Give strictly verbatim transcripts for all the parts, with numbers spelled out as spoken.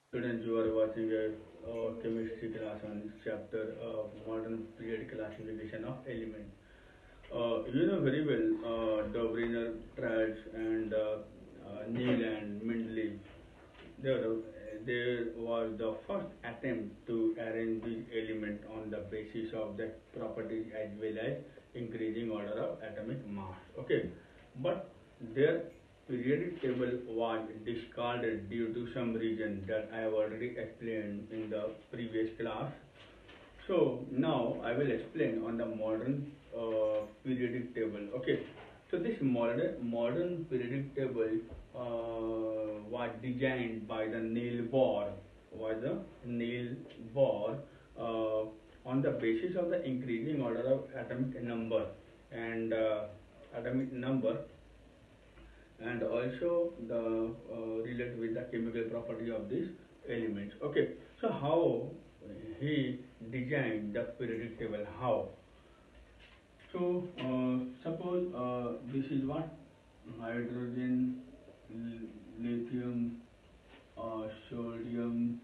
Students, you are watching a uh, chemistry class on chapter of modern period classification of elements. Uh, you know very well uh, Dobriner, Trash, and uh, uh, Neil and Mendeleev. There, there was the first attempt to arrange these elements on the basis of their properties as well as increasing order of atomic mass. Okay, but their periodic table was discarded due to some reason that I have already explained in the previous class. So now I will explain on the modern uh, periodic table. Okay, so this modern modern periodic table uh, was designed by the Neil Bohr. Was the Neil Bohr uh, on the basis of the increasing order of atomic number and uh, atomic number and also the uh, relate with the chemical property of these elements. Okay, so how he designed the periodic table? How? So uh, suppose uh, this is what hydrogen, lithium, uh, sodium.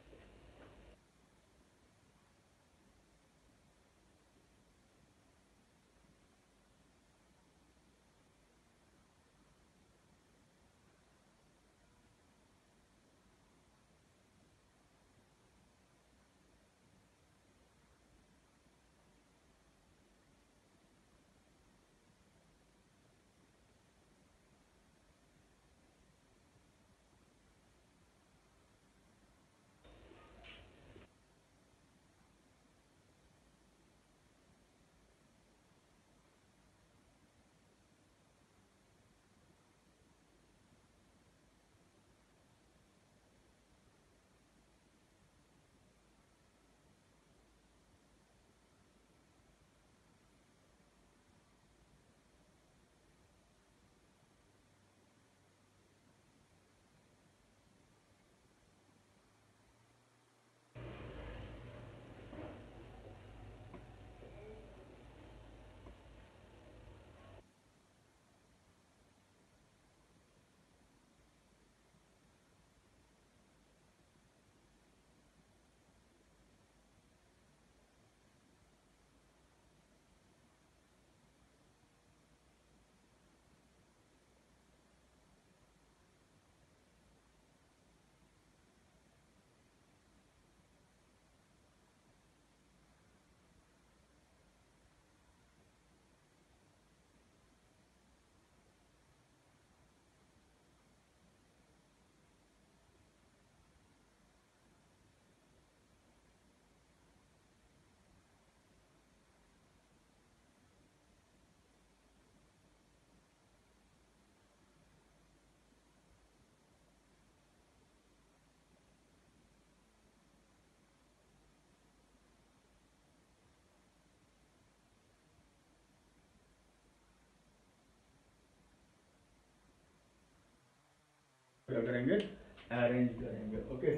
क्या करेंगे? Arrange करेंगे. Okay.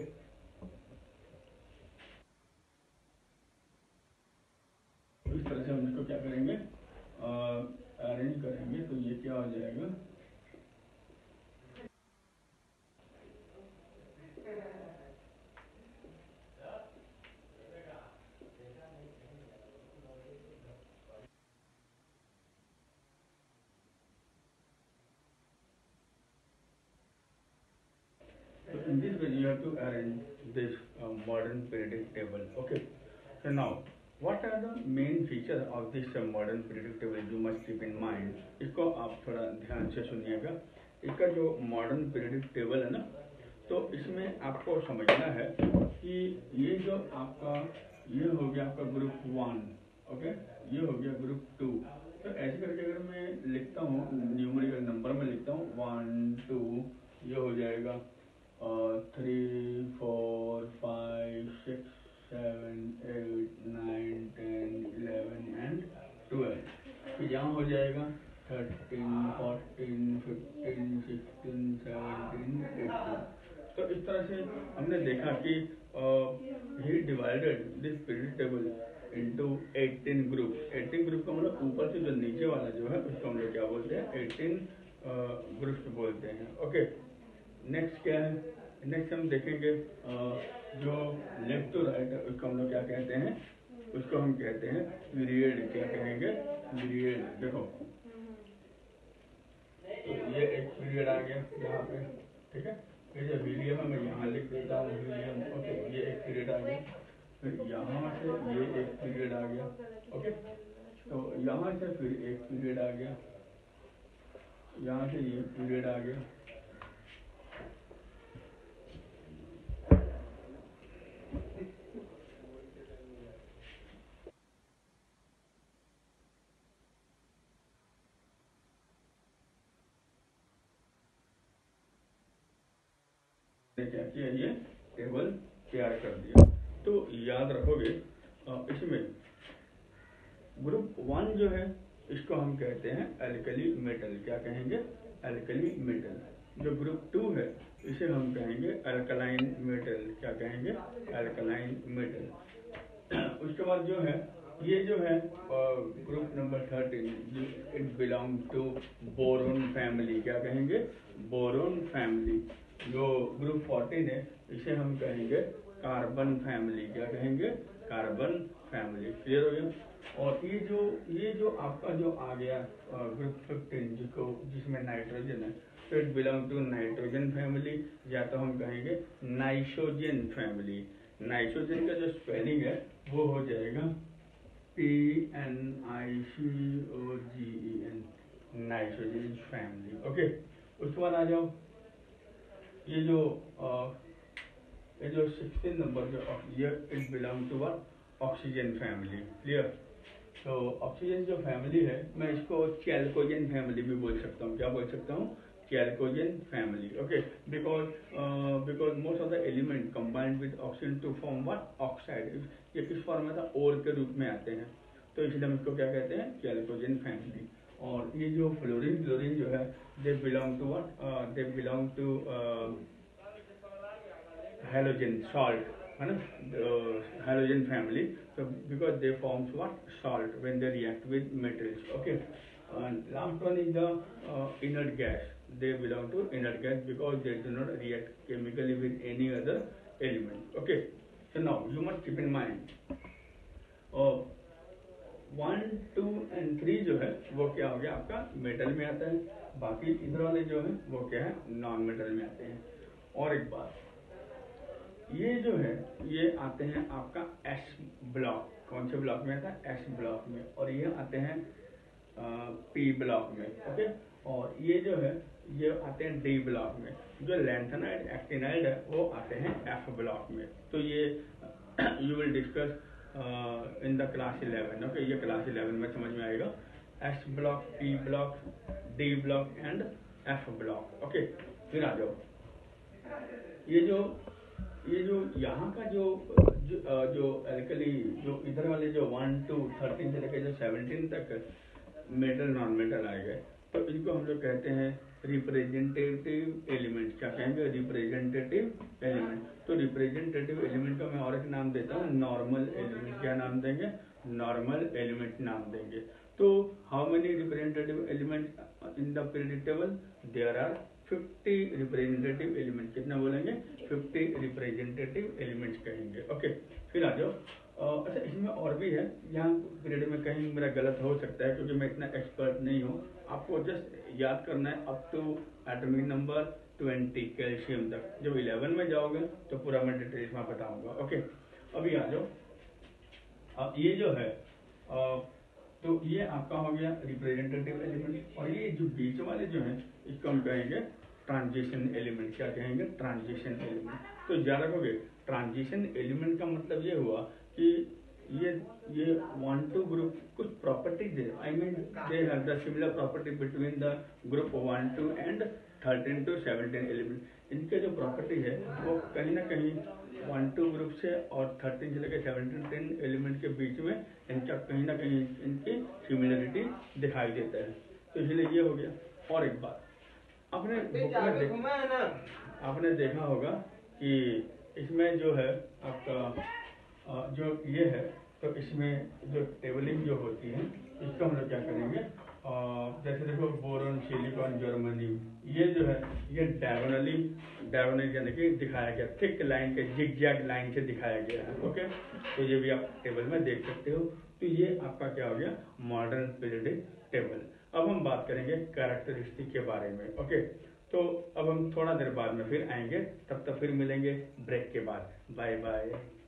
इस तरह से हम इसको क्या करेंगे? अरेंज करेंगे तो ये क्या हो जाएगा? So in this way you have to arrange this uh, modern periodic table. Okay. So now, what are the main features of this uh, modern periodic table? You must keep in mind. इसको आप थोड़ा ध्यान से सुनिएगा. इसका जो modern periodic table है ना, तो इसमें आपको समझना है कि ये जो आपका ये हो गया आपका ग्रुप वन. ओके, ये हो गया ग्रुप टू. तो ऐसे करके अगर मैं लिखता हूँ न्यूमेरिकल नंबर में लिखता हूँ वन टू, ये हो जाएगा three four five six seven eight nine ten eleven and twelve. फिर यहाँ हो जाएगा thirteen fourteen fifteen sixteen seventeen eighteen. तो इस तरह से हमने देखा कि he divided this period table into eighteen group. Eighteen group का मतलब ऊपर से जो नीचे वाला जो है उसको हम लोग क्या बोलते हैं? एटीन ग्रुप्स बोलते हैं. ओके, नेक्स्ट क्या है? नेक्स्ट हम देखेंगे अ, जो लेफ्ट टू राइट है उसको हम लोग क्या कहते हैं, उसको हम कहते हैं पीरियड। क्या कहेंगे? पीरियड। देखो तो ये एक पीरियड आ गया यहाँ पे, ठीक है। ये जो हीलियम है मैं यहाँ लिख देता हूँ हीलियम, ओके। ये एक पीरियड आ गया, फिर यहाँ से ये एक पीरियड आ गया, ओके। तो यहाँ से फिर एक पीरियड आ गया, यहाँ से ये पीरियड आ गया, क्या किया, ये टेबल तैयार कर दिया। तो याद रखोगे इसमें ग्रुप वन जो है इसको हम कहते हैं एल्कली मेटल। क्या कहेंगे? Alkali metal. जो ग्रुप टू है इसे हम कहेंगे अल्कलाइन मेटल। क्या कहेंगे? Alkaline metal. उसके बाद जो है ये जो है group number thirteen, it belong to boron family. क्या कहेंगे? Boron family. जो ग्रुप फोर्टीन है इसे हम कहेंगे कार्बन फैमिली। क्या कहेंगे? Carbon family. क्लियर हो गया? और ये जो ये जो आपका जो आ गया ग्रुप फिफ्टीन जिसको जिसमें नाइट्रोजन है, तो it belong to nitrogen family, या तो हम कहेंगे नाइट्रोजन फैमिली। नाइट्रोजन का जो स्पेलिंग है वो हो जाएगा P N I C O G E N, nitrogen family, okay. उसके बाद आ जाओ ये जो आ, ये जो सिक्सटीन नंबर जो ये it belong to what? Oxygen family. Clear? तो ऑक्सीजन जो फैमिली है मैं इसको चैल्कोजन फैमिली भी बोल सकता हूँ। क्या बोल सकता हूँ? Chalcogen family, okay. Because because most of the element combined with oxygen to form what? Oxide. ये किस फॉर्म में था? ओर के रूप में आते हैं, तो इसलिए हम इसको क्या कहते हैं? Chalcogen family. और ये जो फ्लोरीन क्लोरीन जो है they belong to what? They belong to halogen salt, है ना? Halogen family. So because they forms what? Salt when they react with metals, okay. And last one is the uh, inert gas. They belong to inert gas because they do not react chemically with any other element, okay. So now you must keep in mind uh, one two and three जो है वो क्या हो गया आपका? Metal में आता है। बाकी इधर वाले जो है वो क्या है? नॉन मेटल में आते हैं। और एक बात, ये जो है ये आते हैं आपका एस ब्लॉक। कौन से ब्लॉक में आता है? एस ब्लॉक में। और ये आते हैं पी ब्लॉक में, ओके। और ये जो है ये आते हैं डी ब्लॉक में। जो लैंथेनाइड एक्टिनाइड है वो आते हैं एफ ब्लॉक में। तो ये you will discuss in the class eleven, okay. ये क्लास इलेवन में समझ में आएगा। S block, P block, D block and F block, okay. फिर आ जाओ ये जो ये जो यहाँ का जो जो, जो एल्कली जो इधर वाले जो वन टू थर्टीन से लेकर जो सेवनटीन तक मेटल नॉन मेटल आए गए, तो इनको हम लोग कहते हैं रिप्रेजेंटेटिव एलिमेंट। क्या कहेंगे? Representative element. तो रिप्रेजेंटेटिव एलिमेंट का मैं और एक नाम देता हूँ नॉर्मल एलिमेंट। क्या नाम देंगे? नॉर्मल एलिमेंट नाम देंगे। तो how many representative element in the periodic table? There are fifty representative element. कितना बोलेंगे? फिफ्टी रिप्रेजेंटेटिव एलिमेंट्स कहेंगे, ओके। फिर आ जाओ अच्छा, इसमें और भी है। यहाँ पीरियड में कहीं मेरा गलत हो सकता है क्योंकि मैं इतना एक्सपर्ट नहीं हूँ। आपको जस्ट याद करना है up to atomic number twenty calcium तक। जब इलेवन में जाओगे तो पूरा मैं डिटेल्स में बताऊंगा, ओके। अभी आ जाओ, अब ये जो है आ, तो ये आपका हो गया रिप्रेजेंटेटिव एलिमेंट। और ये जो बीच वाले जो हैं इसको हम कहेंगे ट्रांजिशन एलिमेंट। क्या कहेंगे? Transition element. तो याद रखोगे ट्रांजिशन एलिमेंट का मतलब ये हुआ कि ये ये वन टू ग्रुप कुछ प्रॉपर्टीज है, I mean they have the similar property between the group one two and thirteen to seventeen element. इनके जो प्रॉपर्टी है वो कहीं ना कहीं वन टू ग्रुप से और थर्टीन से लेकर सेवनटीन एलिमेंट के बीच में इनका कहीं ना कहीं इनकी सिमिलरिटी दिखाई देता है। तो इसलिए ये हो गया। और एक बात आपने बुक में देखा आपने देखा होगा कि इसमें जो है आपका जो ये है, तो इसमें जो टेबलिंग जो होती है इसको हम लोग क्या करेंगे? अ, जैसे देखो बोरॉन, सिलिकॉन, जर्मनी, ये जो है ये डायगोनली डायगोनली यानी कि दिखाया गया, थिक लाइन के जिगजैग लाइन से दिखाया गया है। ओके, तो ये भी आप टेबल में देख सकते हो। तो ये आपका क्या हो गया, मॉडर्न पीरियडिक टेबल। अब हम बात करेंगे कैरेक्टरिस्टिक के बारे में। ओके, तो अब हम थोड़ा देर बाद में फिर आएंगे, तब तक फिर मिलेंगे ब्रेक के बाद। Bye bye.